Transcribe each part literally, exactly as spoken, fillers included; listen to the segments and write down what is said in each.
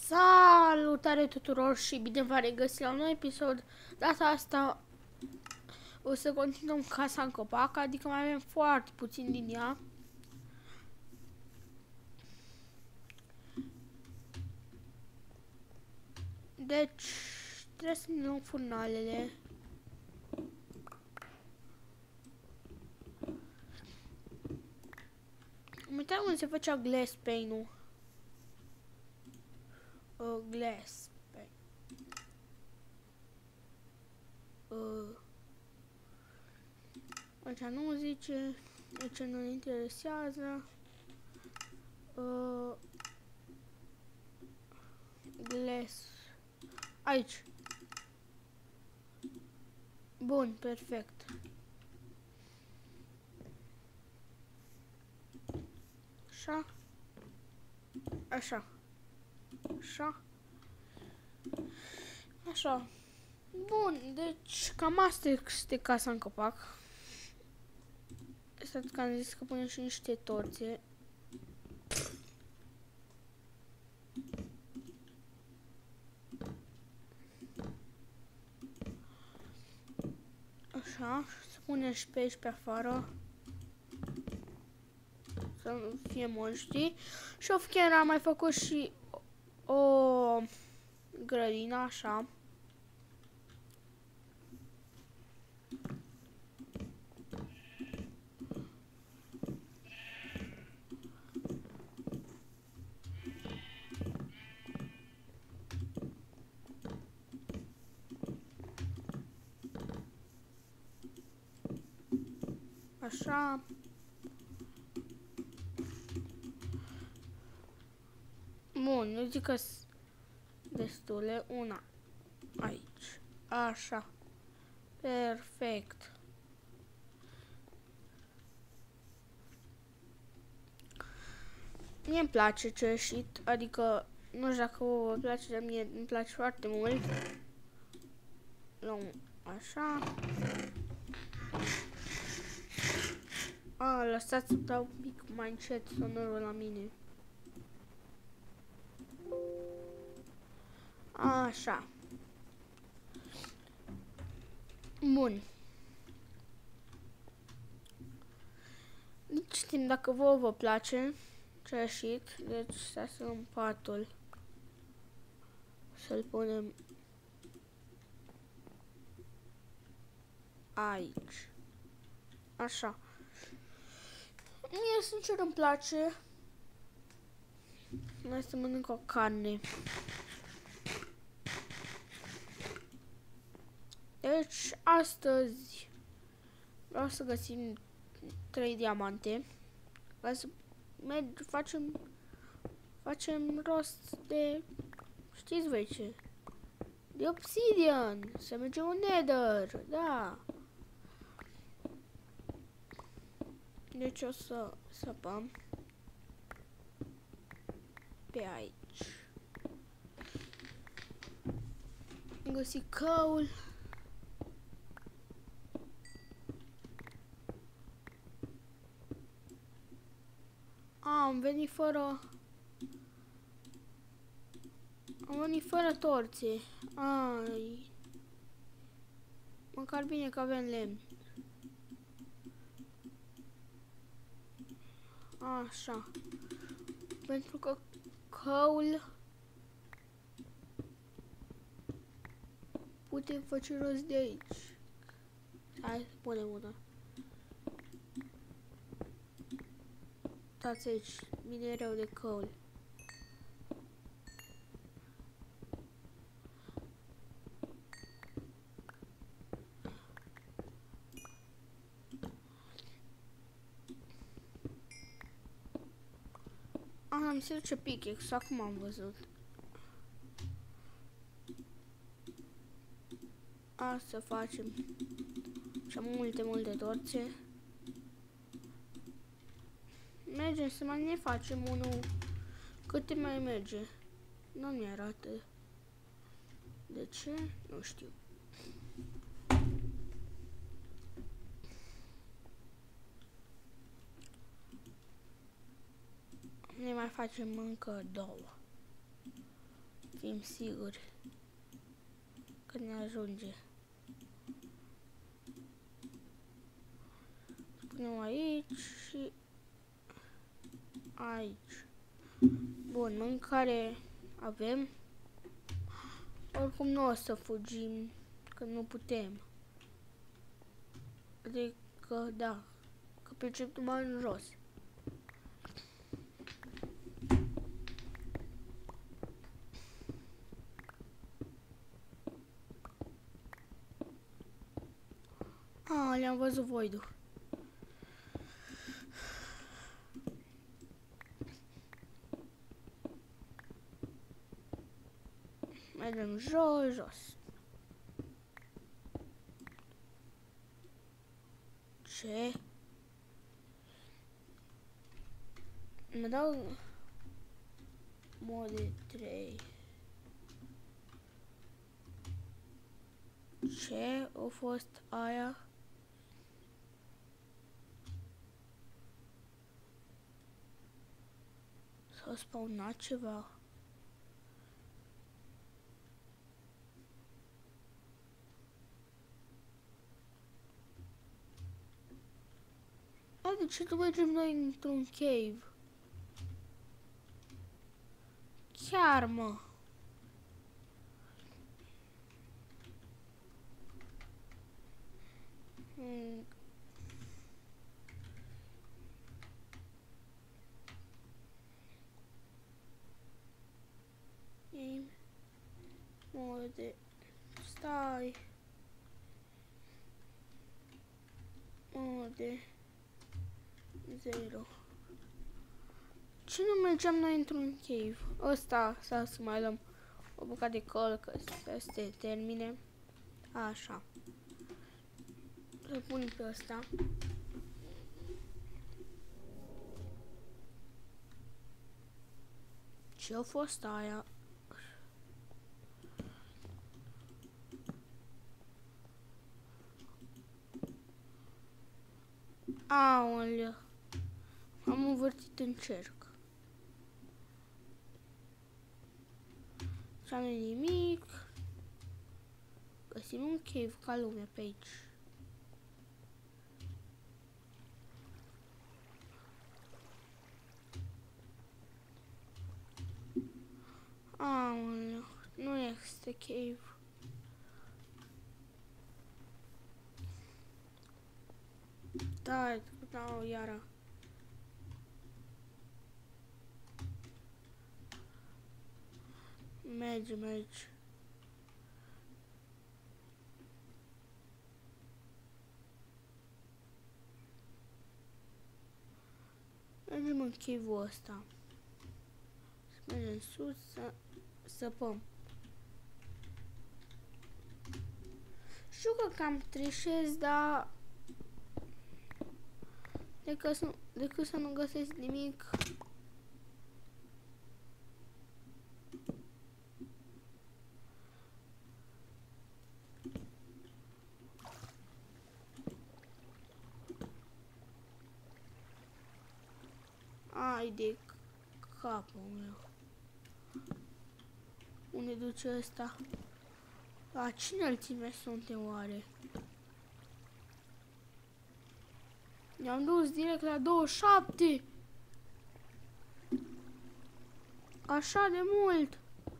Salutare tuturor și bine v-am regăsit la un nou episod. Data asta o să continuăm Casa în Copac, adică mai avem foarte puțin din ea. Deci trebuie să ne luăm furnalele. Am uitat unde se făcea glass pane-ul. Uh, glass pane. Uh. Aici nu zice, aici nu ne interesează. Uh. Glass. Aici. Bun, perfect. Așa. Așa. Așa. Așa. Bun, deci cam asta este Casa în Copac. Asta că am zis că punem și niște torțe. Așa, să punem și pe aici pe afară. Să nu fie monștri. Și of camera am mai făcut și o grădină, așa. Așa. Bun, eu zic că sunt destule. Una aici. Așa. Perfect. Mie îmi place ce a ieșit, adică nu știu dacă vă place, dar mie îmi place foarte mult. Luăm așa. A, lăsați să dau un pic mai încet sonorul la mine. Așa. Bun. Deci știm dacă vouă vă place ce a ieșit. Deci să luăm patul. Să-l punem aici. Așa. Mie sincer îmi place. Mai să mănânc o carne. Deci astăzi vreau să găsim trei diamante. Ca să merg, facem facem rost de, știți voi ce? De obsidian. Să mergem în Nether. Da. Deci o să săpăm pe aici. Am găsit căul. A, am venit fără... Am venit fără torțe. Ai. Măcar bine că avem lemn. Așa. Pentru că căul putem face rost de aici. Hai să punem una. Uitați aici, minereu de căul. Am să duce pickaxe, acum am văzut. Asta facem. Și am multe, multe torțe. Mergem să mai ne facem unul. Câte mai merge? Nu mi arată. De ce? Nu știu. Ne mai facem încă două. fim siguri că ne ajunge. Punem aici și aici. Bun, mâncare avem. Oricum nu o să fugim, că nu putem. Adică, da, că pricep numai în jos. Ah, le-am văzut voidul. Mergem jos, jos. Ce? Mă dau mode trei. Ce a fost aia? S-a spawnat ceva. A, de ce nu mergem noi într-un cave? Chiar, mă. Hmm. Game mode. Stai. Mode zero. Ce nu mergeam noi într-un cave? Ăsta, să să mai luăm o bucată de col, că să se termine. Așa. Să pun pe ăsta. Ce-a fost aia? Aoleu. Am învârtit în cerc. Și am nimic. Găsim un cave ca lumea pe aici. Aoleu. Nu este cave. Da, da, iară. Mergem aici. Mergem în cave-ul ăsta. Să mergem sus, să săpăm. Știu că cam trișez, dar decât să, decât să nu găsesc nimic. Ai de capul meu. Unde duce ăsta? La ce înălțime suntem oare? Ne-am dus direct la douăzeci și șapte. Așa de mult.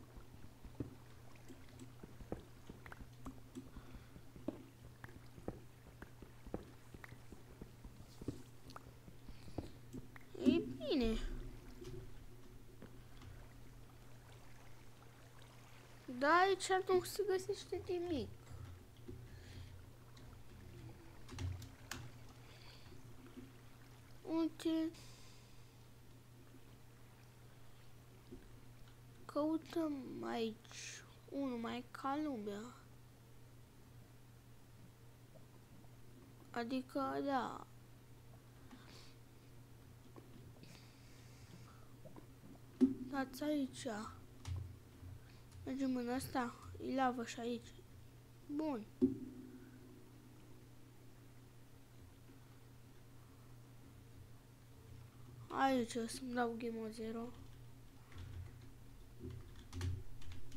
E bine. Da, aici nu se găsește nimic. Uite. Căutăm aici unul mai ca lumea. Adică, da. Dați aici. Mergem în asta. E lavă și aici. Bun. Aici o să-mi dau game zero.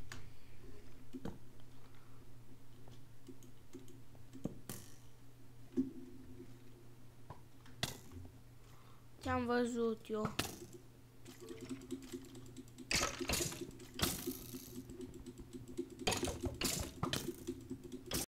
Te-am văzut eu.